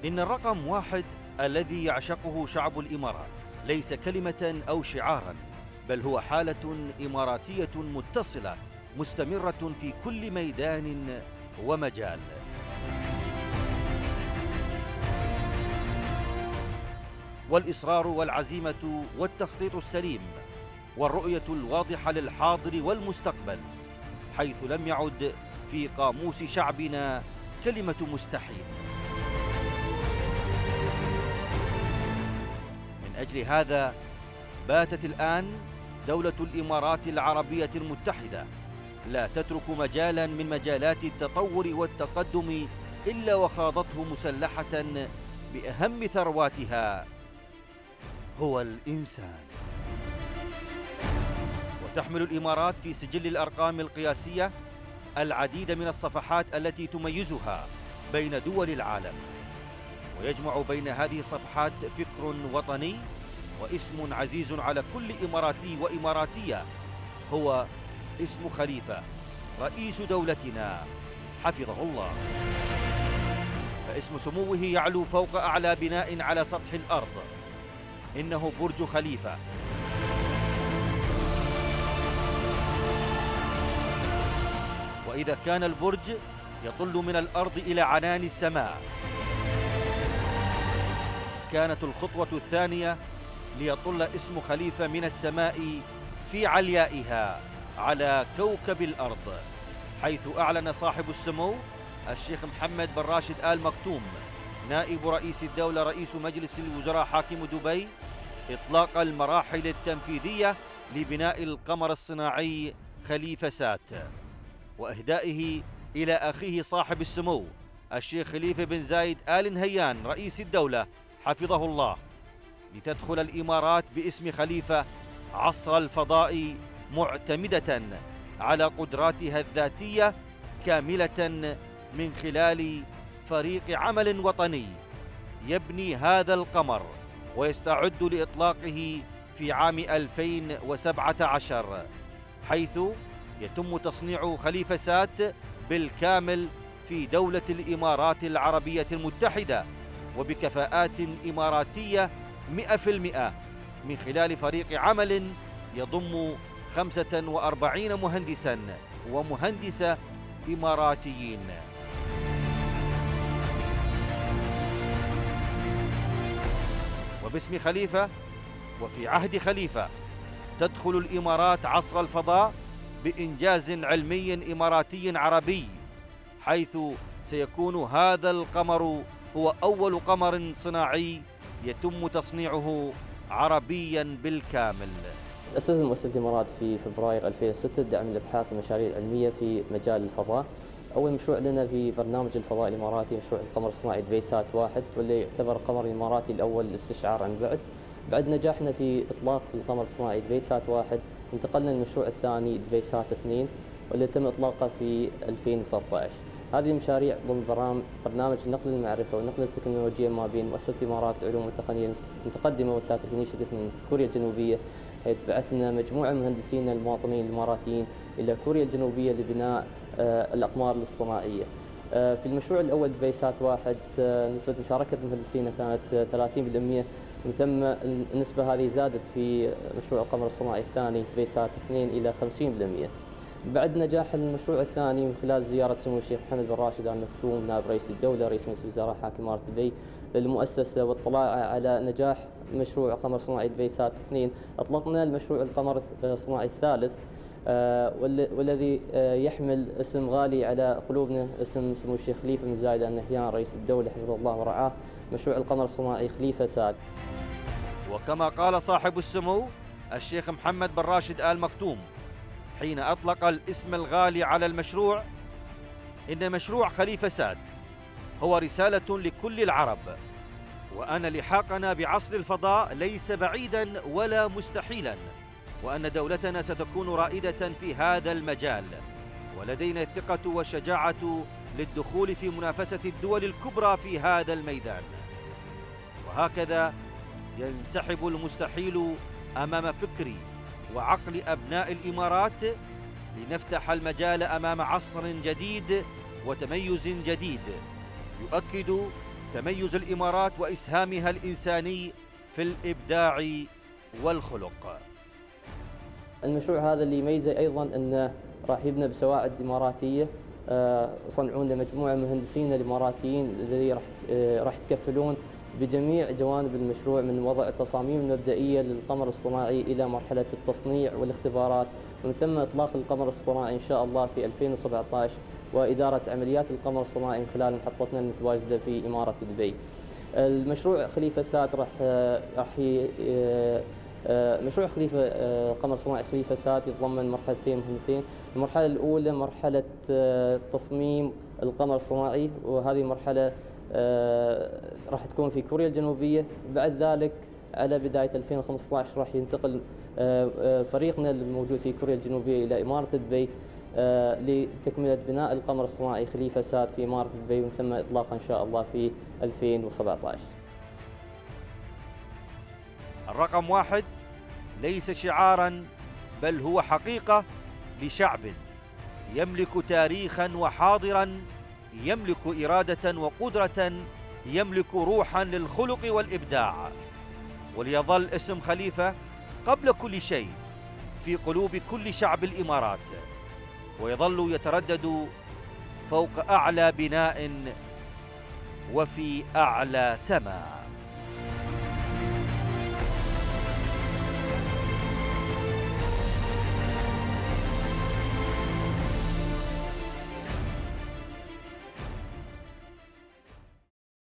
إن الرقم 1 الذي يعشقه شعب الإمارات ليس كلمة أو شعاراً، بل هو حالة إماراتية متصلة مستمرة في كل ميدان ومجال. والإصرار والعزيمة والتخطيط السليم والرؤية الواضحة للحاضر والمستقبل، حيث لم يعد في قاموس شعبنا كلمة مستحيل. من أجل هذا باتت الآن دولة الإمارات العربية المتحدة لا تترك مجالا من مجالات التطور والتقدم إلا وخاضته مسلحة بأهم ثرواتها، هو الإنسان. وتحمل الإمارات في سجل الأرقام القياسية العديد من الصفحات التي تميزها بين دول العالم، ويجمع بين هذه الصفحات فكر وطني واسم عزيز على كل إماراتي وإماراتية، هو اسم خليفة رئيس دولتنا حفظه الله. فاسم سموه يعلو فوق أعلى بناء على سطح الأرض، إنه برج خليفة. وإذا كان البرج يطل من الأرض إلى عنان السماء، كانت الخطوة الثانية ليطل اسم خليفة من السماء في عليائها على كوكب الأرض، حيث أعلن صاحب السمو الشيخ محمد بن راشد آل مكتوم نائب رئيس الدولة رئيس مجلس الوزراء حاكم دبي إطلاق المراحل التنفيذية لبناء القمر الصناعي خليفة سات، وإهدائه إلى أخيه صاحب السمو الشيخ خليفة بن زايد آل نهيان رئيس الدولة حفظه الله، لتدخل الإمارات باسم خليفة عصر الفضاء معتمدة على قدراتها الذاتية كاملة من خلال فريق عمل وطني يبني هذا القمر ويستعد لإطلاقه في عام 2017، حيث يتم تصنيع خليفة سات بالكامل في دولة الإمارات العربية المتحدة وبكفاءات إماراتية 100% من خلال فريق عمل يضم 45 مهندساً ومهندسة إماراتيين. وباسم خليفة وفي عهد خليفة تدخل الإمارات عصر الفضاء بإنجاز علمي إماراتي عربي، حيث سيكون هذا القمر هو أول قمر صناعي يتم تصنيعه عربيا بالكامل. تأسست مؤسسة الإمارات في فبراير 2006 لدعم الأبحاث والمشاريع العلمية في مجال الفضاء. أول مشروع لنا في برنامج الفضاء الإماراتي مشروع القمر الصناعي دبي سات 1، واللي يعتبر القمر الإماراتي الأول للاستشعار عن بعد. بعد نجاحنا في إطلاق القمر الصناعي دبي سات 1 انتقلنا للمشروع الثاني دبي سات 2، واللي تم إطلاقه في 2013. هذه المشاريع ضمن برنامج نقل المعرفة ونقل التكنولوجيا ما بين مؤسسة الإمارات للعلوم والتقنية المتقدمة وساتف انيشيتيف من كوريا الجنوبية، حيث بعثنا مجموعة من مهندسين المواطنين الإماراتيين إلى كوريا الجنوبية لبناء الأقمار الاصطناعية. في المشروع الأول دبي سات 1 نسبة مشاركة المهندسين كانت 30%، من ثم النسبة هذه زادت في مشروع القمر الصناعي الثاني دبي سات 2 إلى 50%. بعد نجاح المشروع الثاني من خلال زيارة سمو الشيخ محمد بن راشد آل مكتوم نائب رئيس الدولة رئيس مجلس الوزراء حاكم إمارة دبي للمؤسسة واطلاع على نجاح مشروع قمر صناعي دبي سات 2، أطلقنا المشروع القمر الصناعي الثالث والذي يحمل اسم غالي على قلوبنا، اسم سمو الشيخ خليفة بن زايد آل نهيان رئيس الدولة حفظه الله ورعاه، مشروع القمر الصناعي خليفة سات. وكما قال صاحب السمو الشيخ محمد بن راشد آل مكتوم حين أطلق الاسم الغالي على المشروع، إن مشروع خليفة سات هو رسالة لكل العرب، وأن لحاقنا بعصر الفضاء ليس بعيدا ولا مستحيلا، وأن دولتنا ستكون رائدة في هذا المجال، ولدينا الثقة والشجاعة للدخول في منافسة الدول الكبرى في هذا الميدان. وهكذا ينسحب المستحيل أمام فكري وعقل أبناء الإمارات لنفتح المجال أمام عصر جديد وتميز جديد يؤكد تميز الإمارات وإسهامها الإنساني في الإبداع والخلق. المشروع هذا اللي يميزه أيضا أنه راح يبنى بسواعد إماراتية، يصنعون له مجموعة من المهندسين الإماراتيين الذي راح يتكفلون بجميع جوانب المشروع، من وضع التصاميم المبدئية للقمر الصناعي إلى مرحلة التصنيع والاختبارات، ومن ثم إطلاق القمر الصناعي إن شاء الله في 2017، وإدارة عمليات القمر الصناعي من خلال محطتنا المتواجدة في إمارة دبي. المشروع خليفة سات مشروع قمر صناعي خليفة سات يتضمن مرحلتين مهمتين. المرحلة الأولى مرحلة تصميم القمر الصناعي، وهذه مرحلة راح تكون في كوريا الجنوبية. بعد ذلك على بداية 2015 راح ينتقل فريقنا الموجود في كوريا الجنوبية إلى إمارة دبي لتكملة بناء القمر الصناعي خليفة سات في إمارة دبي، ومن ثم إطلاقه إن شاء الله في 2017. الرقم 1 ليس شعاراً بل هو حقيقة لشعب يملك تاريخاً وحاضراً، يملك إرادة وقدرة، يملك روحاً للخلق والإبداع. وليظل اسم خليفة قبل كل شيء في قلوب كل شعب الإمارات، ويظل يتردد فوق أعلى بناء وفي أعلى سماء.